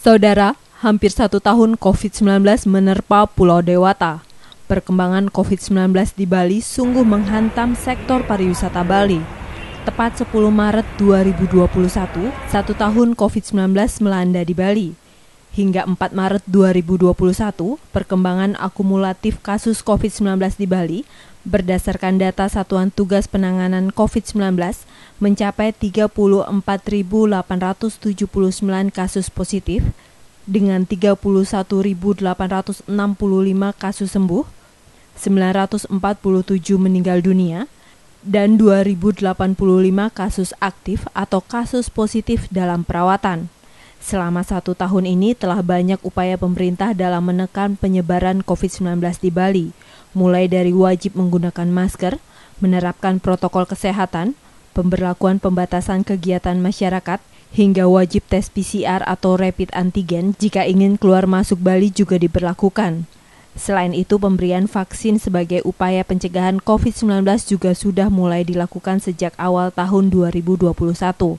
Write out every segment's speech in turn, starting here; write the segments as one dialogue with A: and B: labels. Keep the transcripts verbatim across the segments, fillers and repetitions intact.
A: Saudara, hampir satu tahun covid sembilan belas menerpa Pulau Dewata. Perkembangan covid sembilan belas di Bali sungguh menghantam sektor pariwisata Bali. Tepat sepuluh Maret dua ribu dua puluh satu, satu tahun covid sembilan belas melanda di Bali. Hingga empat Maret dua ribu dua puluh satu, perkembangan akumulatif kasus covid sembilan belas di Bali berdasarkan data Satuan Tugas Penanganan covid sembilan belas mencapai tiga puluh empat ribu delapan ratus tujuh puluh sembilan kasus positif dengan tiga puluh satu ribu delapan ratus enam puluh lima kasus sembuh, sembilan ratus empat puluh tujuh meninggal dunia, dan dua ribu delapan puluh lima kasus aktif atau kasus positif dalam perawatan. Selama satu tahun ini telah banyak upaya pemerintah dalam menekan penyebaran covid sembilan belas di Bali, mulai dari wajib menggunakan masker, menerapkan protokol kesehatan, pemberlakuan pembatasan kegiatan masyarakat, hingga wajib tes P C R atau rapid antigen jika ingin keluar masuk Bali juga diberlakukan. Selain itu, pemberian vaksin sebagai upaya pencegahan covid sembilan belas juga sudah mulai dilakukan sejak awal tahun dua ribu dua puluh satu.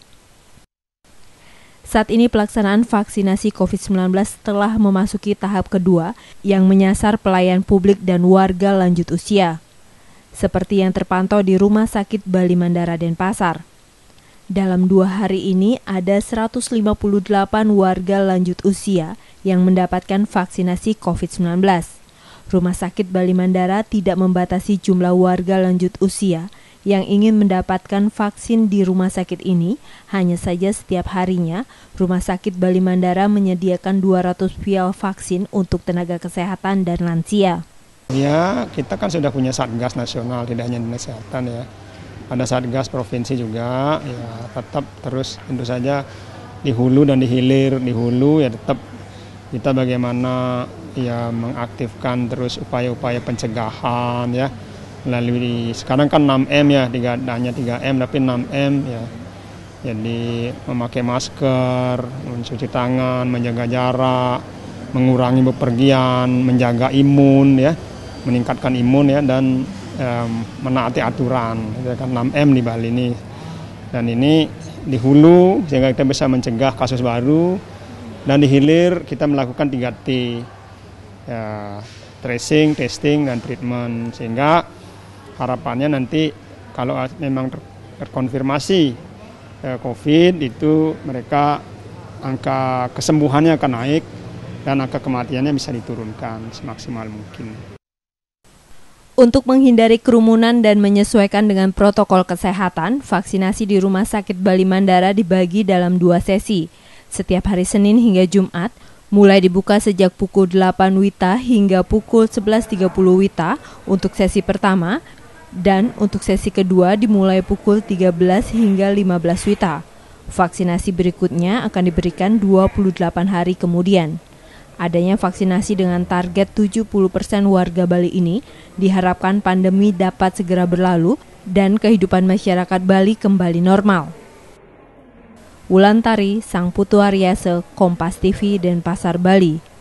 A: Saat ini pelaksanaan vaksinasi covid sembilan belas telah memasuki tahap kedua yang menyasar pelayan publik dan warga lanjut usia. Seperti yang terpantau di Rumah Sakit Bali Mandara Denpasar. Dalam dua hari ini ada seratus lima puluh delapan warga lanjut usia yang mendapatkan vaksinasi covid sembilan belas. Rumah Sakit Bali Mandara tidak membatasi jumlah warga lanjut usia yang ingin mendapatkan vaksin di rumah sakit ini. Hanya saja setiap harinya, Rumah Sakit Bali Mandara menyediakan dua ratus vial vaksin untuk tenaga kesehatan dan lansia.
B: Ya, kita kan sudah punya Satgas nasional, tidak hanya dinas kesehatan ya. Ada Satgas provinsi juga, ya tetap terus tentu saja di hulu dan di hilir. Di hulu ya tetap kita bagaimana ya mengaktifkan terus upaya-upaya pencegahan ya. Melalui sekarang kan enam M ya, tiga, hanya tiga M tapi enam M ya. Jadi memakai masker, mencuci tangan, menjaga jarak, mengurangi bepergian, menjaga imun ya, meningkatkan imun ya, dan um, menaati aturan. Itu kan enam M di Bali ini. Dan ini di hulu sehingga kita bisa mencegah kasus baru, dan di hilir kita melakukan tiga T. Ya, tracing, testing, dan treatment, sehingga harapannya nanti kalau memang ter terkonfirmasi eh, COVID itu mereka angka kesembuhannya akan naik dan angka kematiannya bisa diturunkan semaksimal mungkin.
A: Untuk menghindari kerumunan dan menyesuaikan dengan protokol kesehatan, vaksinasi di Rumah Sakit Bali Mandara dibagi dalam dua sesi, setiap hari Senin hingga Jumat, mulai dibuka sejak pukul delapan W I T A hingga pukul sebelas tiga puluh W I T A untuk sesi pertama, dan untuk sesi kedua dimulai pukul tiga belas hingga lima belas W I T A. Vaksinasi berikutnya akan diberikan dua puluh delapan hari kemudian. Adanya vaksinasi dengan target tujuh puluh persen warga Bali ini diharapkan pandemi dapat segera berlalu dan kehidupan masyarakat Bali kembali normal. Wulantari, Sang Putu Aryase, Kompas T V, Denpasar, Bali.